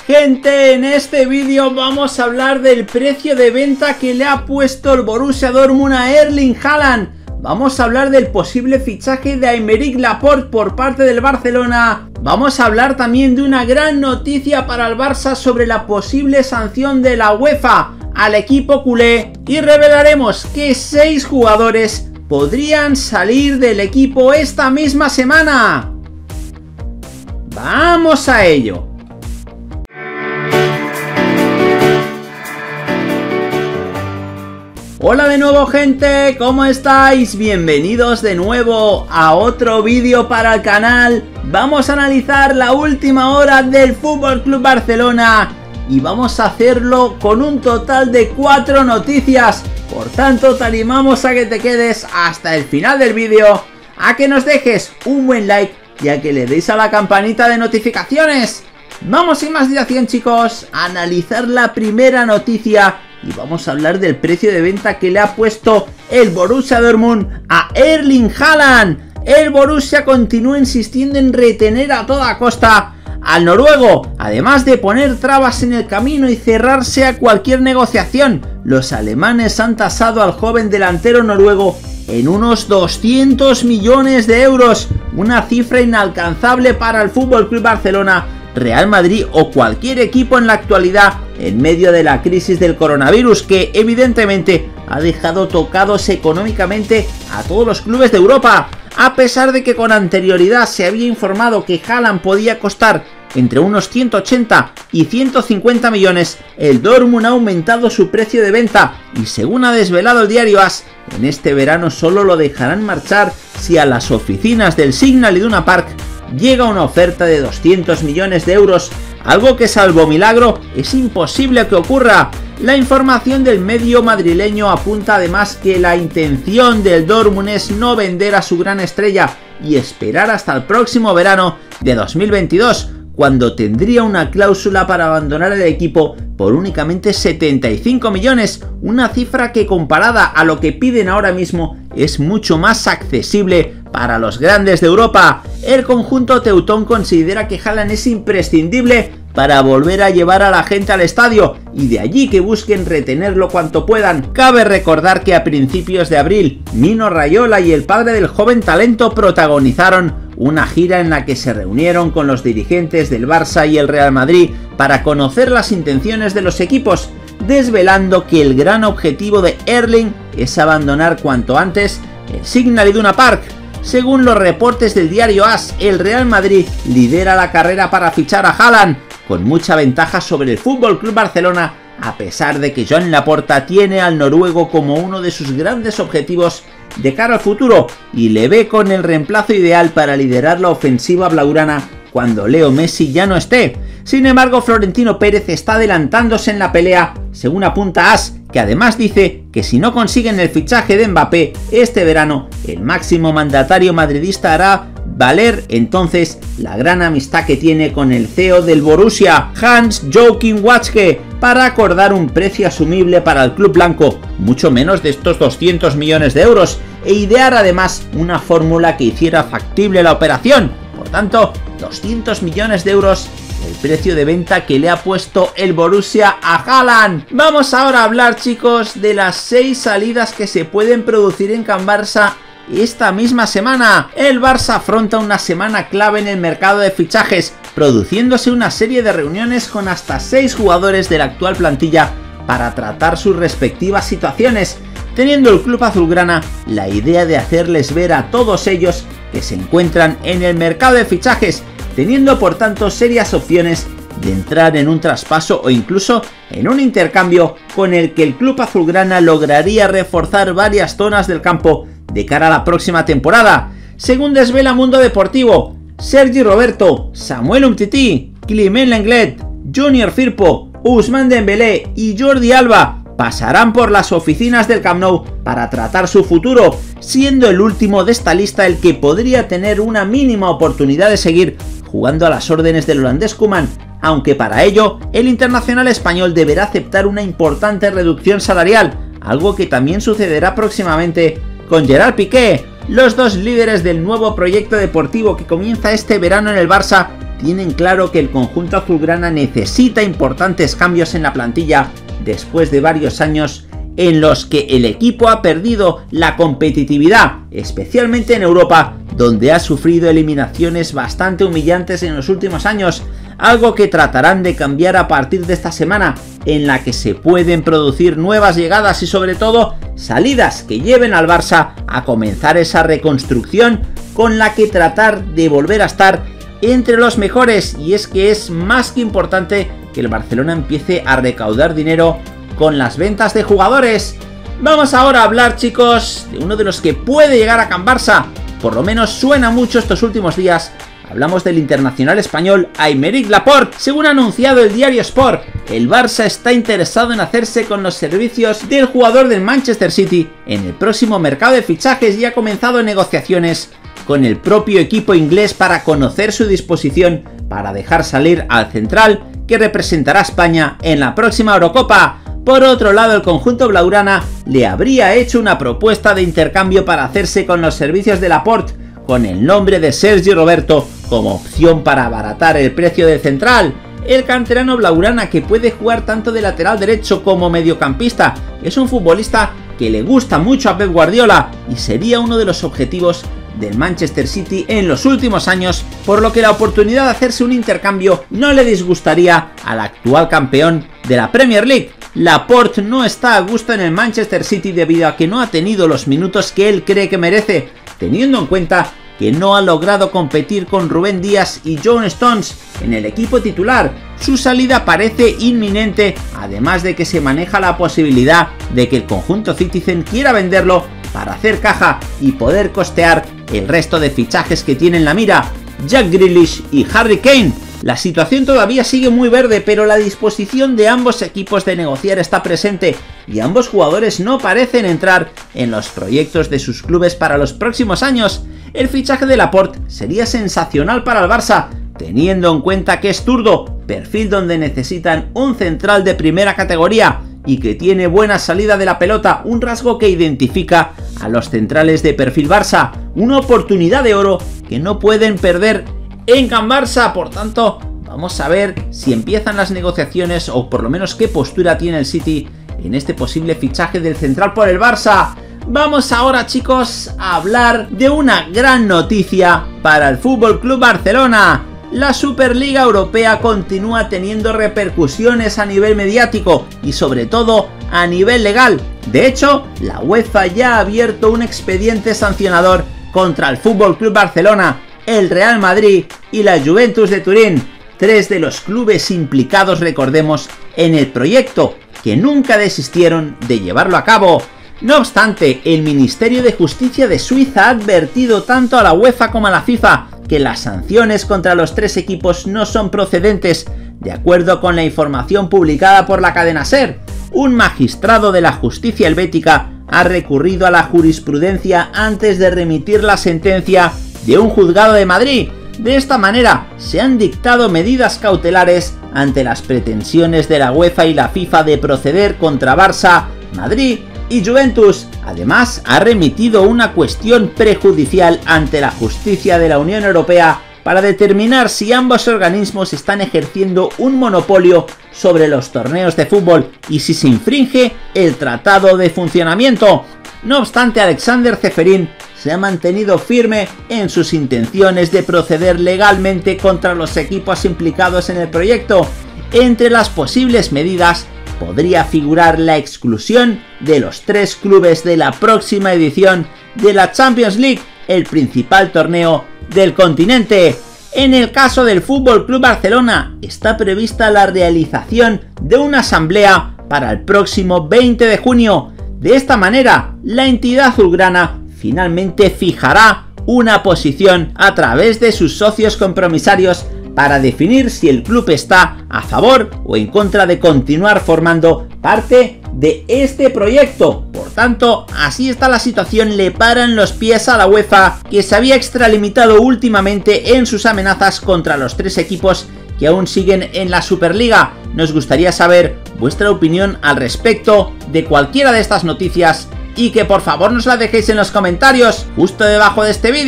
Gente, en este vídeo vamos a hablar del precio de venta que le ha puesto el Borussia Dortmund a Erling Haaland. Vamos a hablar del posible fichaje de Aymeric Laporte por parte del Barcelona. Vamos a hablar también de una gran noticia para el Barça sobre la posible sanción de la UEFA al equipo culé. Y revelaremos que 6 jugadores podrían salir del equipo esta misma semana. ¡Vamos a ello! Hola de nuevo, gente, ¿cómo estáis? Bienvenidos de nuevo a otro vídeo para el canal. Vamos a analizar la última hora del FC Barcelona y vamos a hacerlo con un total de 4 noticias. Por tanto, te animamos a que te quedes hasta el final del vídeo, a que nos dejes un buen like y a que le deis a la campanita de notificaciones. Vamos sin más dilación, chicos, a analizar la primera noticia. Y vamos a hablar del precio de venta que le ha puesto el Borussia Dortmund a Erling Haaland. El Borussia continúa insistiendo en retener a toda costa al noruego, además de poner trabas en el camino y cerrarse a cualquier negociación. Los alemanes han tasado al joven delantero noruego en unos 200 millones de euros, una cifra inalcanzable para el FC Barcelona, Real Madrid o cualquier equipo en la actualidad, en medio de la crisis del coronavirus que evidentemente ha dejado tocados económicamente a todos los clubes de Europa. A pesar de que con anterioridad se había informado que Haaland podía costar entre unos 180 y 150 millones, el Dortmund ha aumentado su precio de venta y, según ha desvelado el diario AS, en este verano solo lo dejarán marchar si a las oficinas del Signal Iduna Park llega una oferta de 200 millones de euros, algo que, salvo milagro, es imposible que ocurra. La información del medio madrileño apunta además que la intención del Dortmund es no vender a su gran estrella y esperar hasta el próximo verano de 2022, cuando tendría una cláusula para abandonar el equipo por únicamente 75 millones, una cifra que, comparada a lo que piden ahora mismo, es mucho más accesible para los grandes de Europa. El conjunto teutón considera que Haaland es imprescindible para volver a llevar a la gente al estadio, y de allí que busquen retenerlo cuanto puedan. Cabe recordar que a principios de abril, Mino Raiola y el padre del joven talento protagonizaron una gira en la que se reunieron con los dirigentes del Barça y el Real Madrid para conocer las intenciones de los equipos, desvelando que el gran objetivo de Erling es abandonar cuanto antes el Signal Iduna Park. Según los reportes del diario AS, el Real Madrid lidera la carrera para fichar a Haaland, con mucha ventaja sobre el FC Barcelona, a pesar de que Joan Laporta tiene al noruego como uno de sus grandes objetivos de cara al futuro y le ve con el reemplazo ideal para liderar la ofensiva blaugrana cuando Leo Messi ya no esté. Sin embargo, Florentino Pérez está adelantándose en la pelea, según apunta AS, que además dice que si no consiguen el fichaje de Mbappé este verano, el máximo mandatario madridista hará valer entonces la gran amistad que tiene con el CEO del Borussia, Hans-Joachim Watzke, para acordar un precio asumible para el club blanco, mucho menos de estos 200 millones de euros, e idear además una fórmula que hiciera factible la operación. Por tanto, 200 millones de euros el precio de venta que le ha puesto el Borussia a Haaland. Vamos ahora a hablar, chicos, de las 6 salidas que se pueden producir en Can Barça esta misma semana. El Barça afronta una semana clave en el mercado de fichajes, produciéndose una serie de reuniones con hasta 6 jugadores de la actual plantilla para tratar sus respectivas situaciones, teniendo el club azulgrana la idea de hacerles ver a todos ellos que se encuentran en el mercado de fichajes, teniendo por tanto serias opciones de entrar en un traspaso o incluso en un intercambio con el que el club azulgrana lograría reforzar varias zonas del campo de cara a la próxima temporada. Según desvela Mundo Deportivo, Sergi Roberto, Samuel Umtiti, Clement Lenglet, Junior Firpo, Ousmane Dembélé y Jordi Alba pasarán por las oficinas del Camp Nou para tratar su futuro, siendo el último de esta lista el que podría tener una mínima oportunidad de seguir jugando a las órdenes del holandés Koeman, aunque para ello el internacional español deberá aceptar una importante reducción salarial, algo que también sucederá próximamente con Gerard Piqué. Los dos líderes del nuevo proyecto deportivo que comienza este verano en el Barça tienen claro que el conjunto azulgrana necesita importantes cambios en la plantilla después de varios años en los que el equipo ha perdido la competitividad, especialmente en Europa, donde ha sufrido eliminaciones bastante humillantes en los últimos años, algo que tratarán de cambiar a partir de esta semana, en la que se pueden producir nuevas llegadas y sobre todo salidas que lleven al Barça a comenzar esa reconstrucción con la que tratar de volver a estar entre los mejores. Y es que es más que importante que el Barcelona empiece a recaudar dinero con las ventas de jugadores. Vamos ahora a hablar, chicos, de uno de los que puede llegar a Can Barça, por lo menos suena mucho estos últimos días. Hablamos del internacional español Aymeric Laporte. Según ha anunciado el diario Sport, el Barça está interesado en hacerse con los servicios del jugador del Manchester City en el próximo mercado de fichajes y ha comenzado negociaciones con el propio equipo inglés para conocer su disposición para dejar salir al central que representará a España en la próxima Eurocopa. Por otro lado, el conjunto blaugrana le habría hecho una propuesta de intercambio para hacerse con los servicios de Laporte, con el nombre de Sergi Roberto como opción para abaratar el precio del central. El canterano blaugrana, que puede jugar tanto de lateral derecho como mediocampista, es un futbolista que le gusta mucho a Pep Guardiola y sería uno de los objetivos del Manchester City en los últimos años, por lo que la oportunidad de hacerse un intercambio no le disgustaría al actual campeón de la Premier League. Laporte no está a gusto en el Manchester City debido a que no ha tenido los minutos que él cree que merece, teniendo en cuenta que no ha logrado competir con Rubén Díaz y John Stones en el equipo titular. Su salida parece inminente, además de que se maneja la posibilidad de que el conjunto Citizen quiera venderlo para hacer caja y poder costear el resto de fichajes que tiene en la mira, Jack Grealish y Harry Kane. La situación todavía sigue muy verde, pero la disposición de ambos equipos de negociar está presente y ambos jugadores no parecen entrar en los proyectos de sus clubes para los próximos años. El fichaje de Laporte sería sensacional para el Barça, teniendo en cuenta que es zurdo, perfil donde necesitan un central de primera categoría y que tiene buena salida de la pelota, un rasgo que identifica a los centrales de perfil Barça, una oportunidad de oro que no pueden perder en Can Barça. Por tanto, vamos a ver si empiezan las negociaciones o por lo menos qué postura tiene el City en este posible fichaje del central por el Barça. Vamos ahora, chicos, a hablar de una gran noticia para el FC Barcelona. La Superliga Europea continúa teniendo repercusiones a nivel mediático y sobre todo a nivel legal. De hecho, la UEFA ya ha abierto un expediente sancionador contra el FC Barcelona, el Real Madrid y la Juventus de Turín, tres de los clubes implicados, recordemos, en el proyecto, que nunca desistieron de llevarlo a cabo. No obstante, el Ministerio de Justicia de Suiza ha advertido tanto a la UEFA como a la FIFA que las sanciones contra los tres equipos no son procedentes, de acuerdo con la información publicada por la cadena SER. Un magistrado de la justicia helvética ha recurrido a la jurisprudencia antes de remitir la sentencia de un juzgado de Madrid. De esta manera, se han dictado medidas cautelares ante las pretensiones de la UEFA y la FIFA de proceder contra Barça, Madrid y Juventus. Además, ha remitido una cuestión prejudicial ante la justicia de la Unión Europea para determinar si ambos organismos están ejerciendo un monopolio sobre los torneos de fútbol y si se infringe el tratado de funcionamiento. No obstante, Alexander Ceferin se ha mantenido firme en sus intenciones de proceder legalmente contra los equipos implicados en el proyecto. Entre las posibles medidas podría figurar la exclusión de los tres clubes de la próxima edición de la Champions League, el principal torneo del continente. En el caso del FC Barcelona, está prevista la realización de una asamblea para el próximo 20 de junio. De esta manera, la entidad azulgrana finalmente fijará una posición a través de sus socios compromisarios para definir si el club está a favor o en contra de continuar formando parte de este proyecto. Por tanto, así está la situación. Le paran los pies a la UEFA, que se había extralimitado últimamente en sus amenazas contra los tres equipos que aún siguen en la Superliga. Nos gustaría saber vuestra opinión al respecto de cualquiera de estas noticias y que por favor nos la dejéis en los comentarios justo debajo de este vídeo.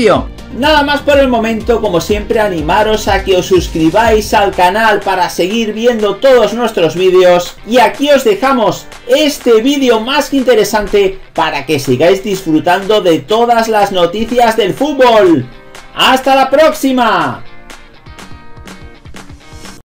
Nada más por el momento, como siempre animaros a que os suscribáis al canal para seguir viendo todos nuestros vídeos, y aquí os dejamos este vídeo más que interesante para que sigáis disfrutando de todas las noticias del fútbol. ¡Hasta la próxima!